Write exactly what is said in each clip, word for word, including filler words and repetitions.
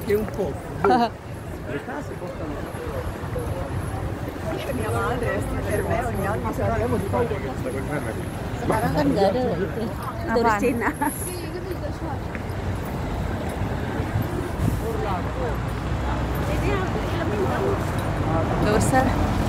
Che un po'. Le case costano. Mia madre, per me ogni anno saremo di fare questa per me. Sekarang kan nggak ada itu turis Cina. Gak usah.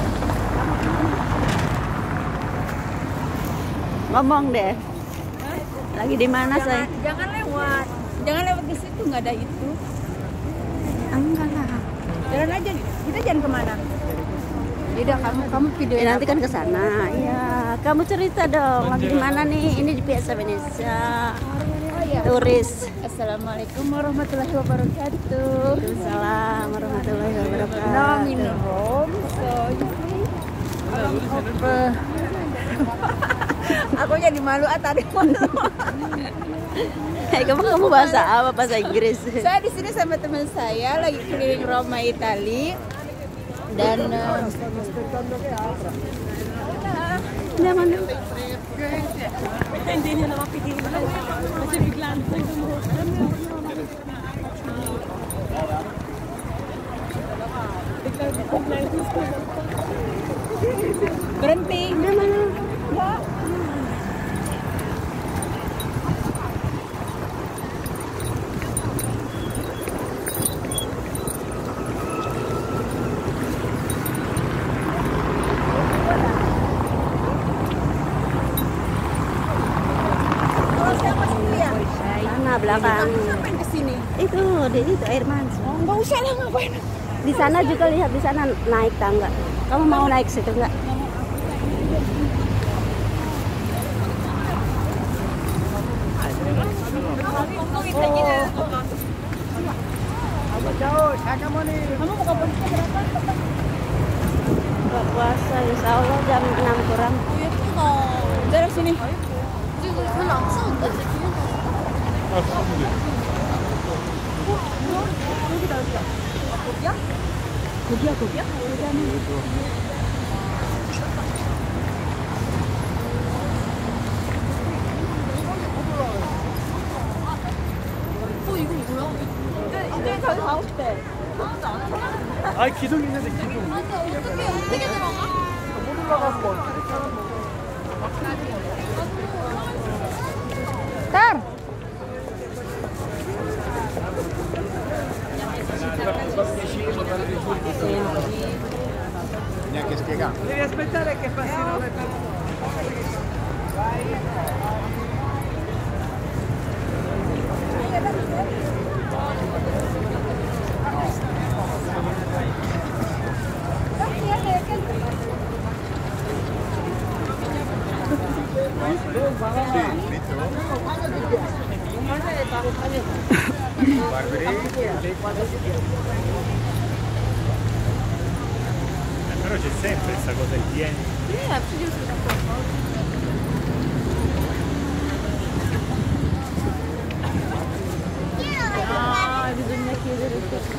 Ngomong deh. Lagi di mana saya? Jangan lewat. Jangan lewat di situ, nggak ada itu. Enggak lah. Jalan aja. Kita jangan kemana? Tidak, kamu kamu video Ya, nanti kan ke sana. Iya, kamu cerita dong. Lagi di mana nih? Ini di Piazza Venezia. Oh, iya. Turis. Assalamualaikum warahmatullahi wabarakatuh. Waalaikumsalam warahmatullahi wabarakatuh. Now I'm in Rome, so you see, apa? Aku jadi malu ah tadi malu. Hey, kamu kamu bahasa apa? Bahasa Inggris. Saya di sini sama teman saya lagi keliling Roma, Italia. Dan uh, berhenti. Ya. Sana belakang. Ngapain ke sini? Itu, di itu air mancur. Oh, nggak usah lah, ngapain? Di sana juga lihat, di sana naik tangga. Kamu mau naik situ enggak? Kamu buka puasa berapa? Buka puasa insya Allah jam enam kurang. Dari sini. Kopiah, kopiah. 어, 이거 뭐야? 이제 이제 저기 가고 싶대. 아, 기둥 있는데 기둥. 맞아, 어떻게 어떻게 들어가? 못 올라가서 어떻게 Tar. Neanche spiegato. Devi aspettare che passino le però c'è sempre questa cosa di pieno. Ah, bisogna chiedere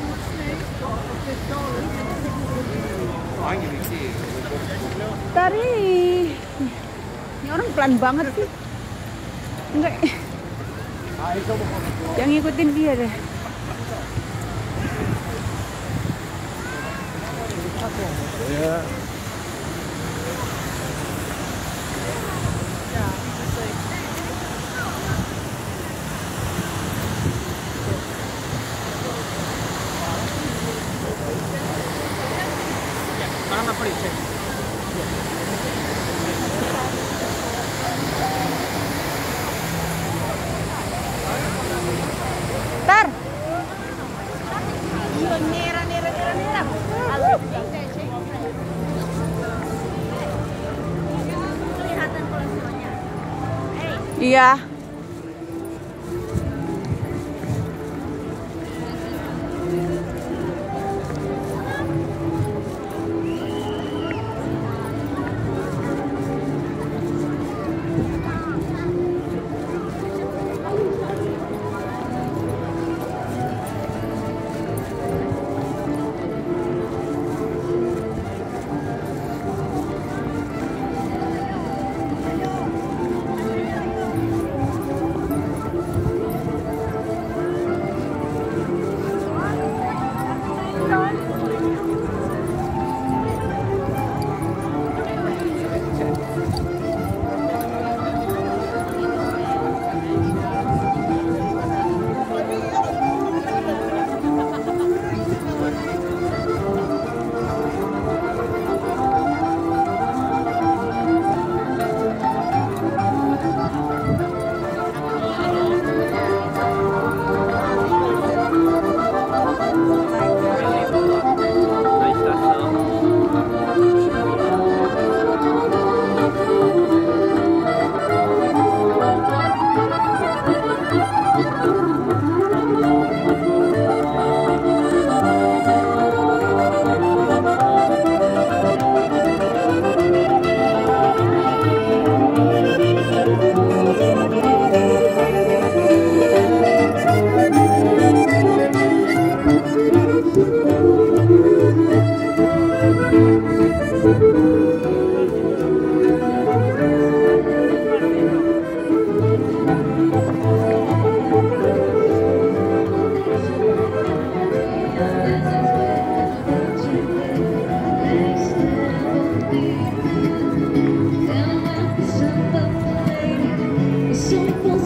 Anche perché Tari. Ini orang pelan banget sih. Enggak. Yang ngikutin dia deh. ya. Tangan apa nih? Tar. Nera nera nera nera. Iya.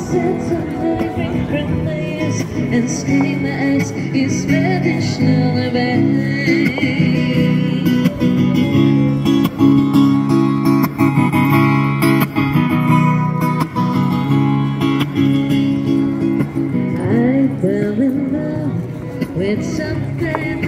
and screamers is Spanish lullaby. I fell in love with something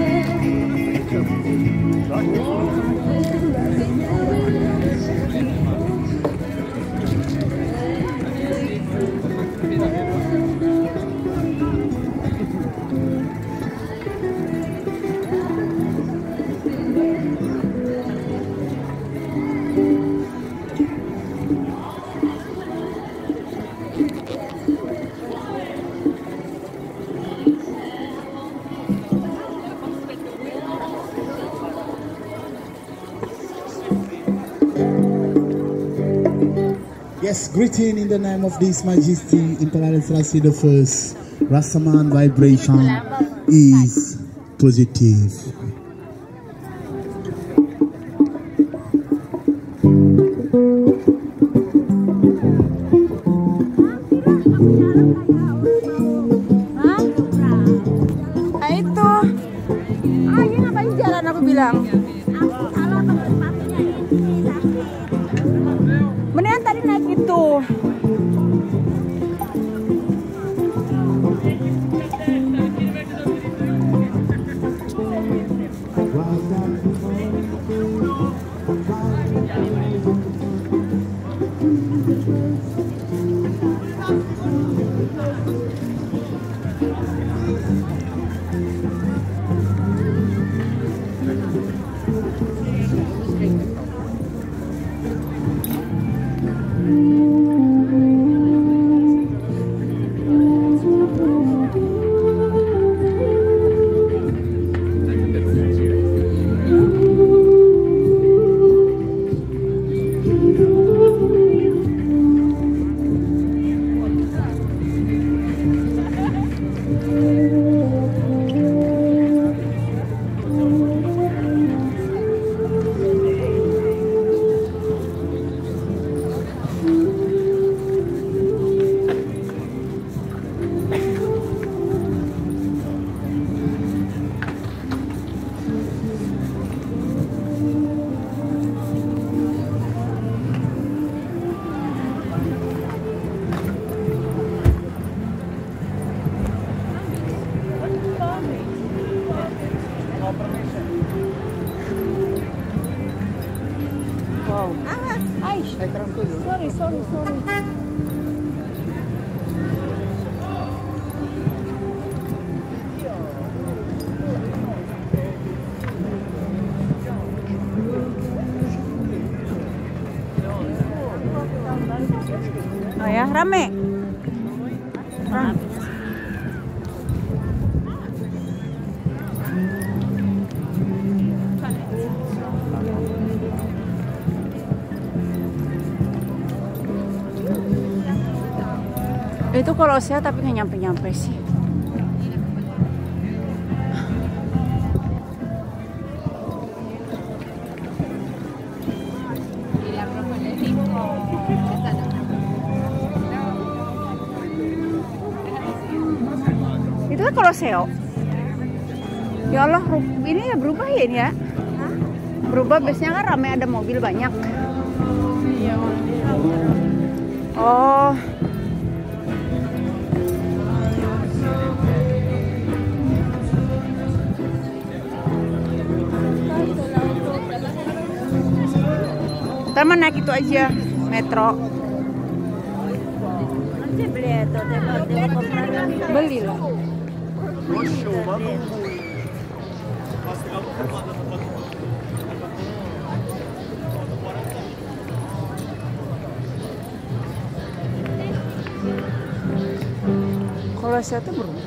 Yes, greeting in the name of His Majesty Imperial Selassie the First. Rastaman vibration is positive. Nah itu, ah ini ngapain jalan aku bilang? Mendingan tadi naik itu. Wow. Ay, sorry, sorry, sorry. Oh ya, rame. Rame. Itu kalau saya tapi nggak nyampe-nyampe sih. Itu kan Koloseo. Ya Allah, ini ya berubah ya ini ya. Berubah, biasanya kan ramai, ada mobil banyak. Oh. Ntar mah naik itu aja, metro. Beli loh. Kalau saya tuh berubah.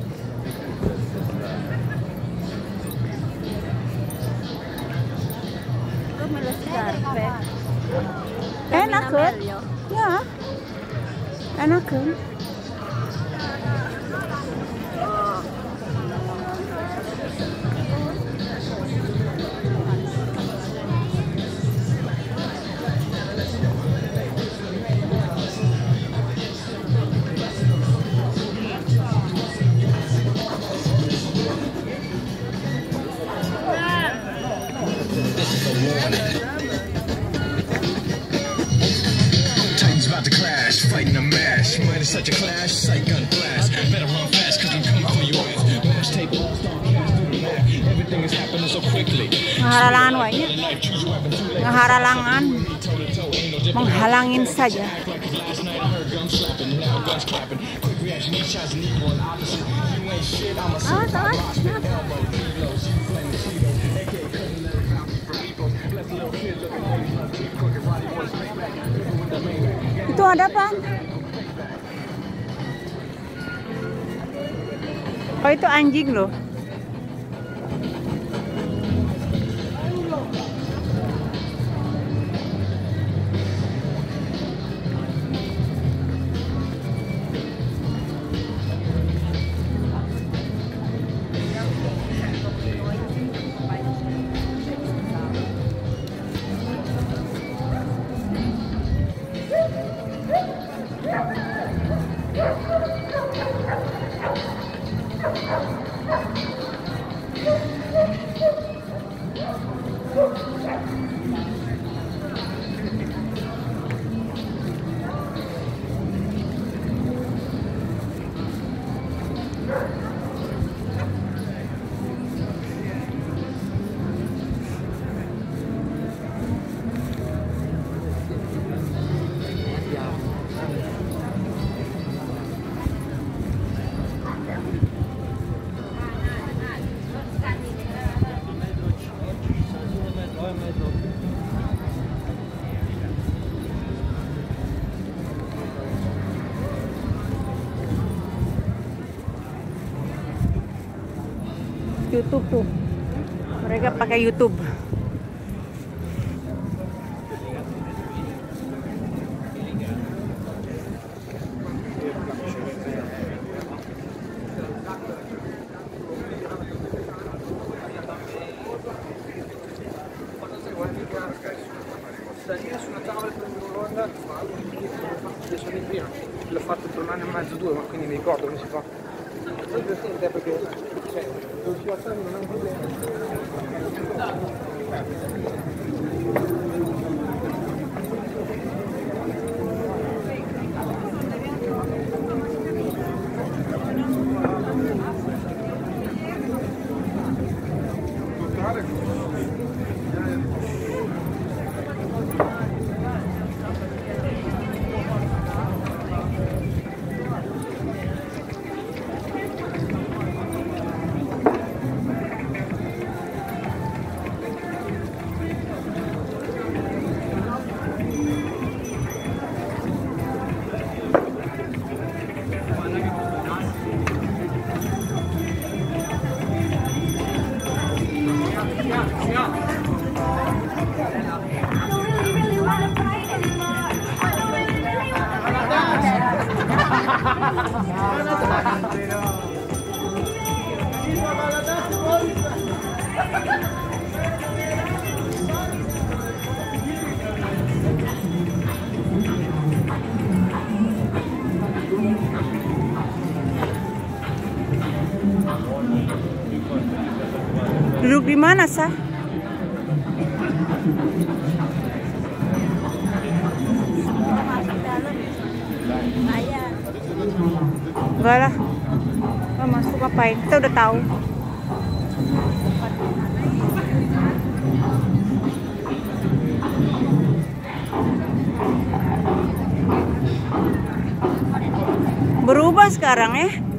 Enak kan? Ya, enak kan? such a clash, sight gun blast. Better run fast, cause I'm coming for your ass. Watch tape, all star cast to the back. Everything is happening so quickly. Ngeharalangan wanya. Ngeharalangan. Menghalangin saja. Oh, salah. Itu ada apa? Oh, itu anjing loh. YouTube tuh, mereka pakai YouTube. L'ho fatto per un anno e mezzo, due, ma quindi mi ricordo come si fa. È divertente perché cioè, non si alzare non è un problema. Duduk di mana, Sah? Enggak lah. Oh, masuk ngapain? Kita udah tahu. Berubah sekarang ya.